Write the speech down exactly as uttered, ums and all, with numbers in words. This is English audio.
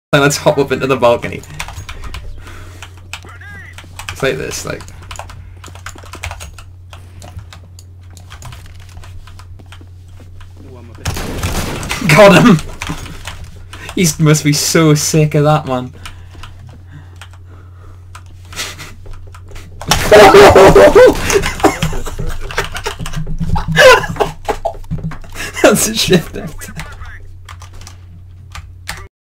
Like, let's hop up into the balcony. It's like this, like. Got him! He must be so sick of that, man. That's a shift.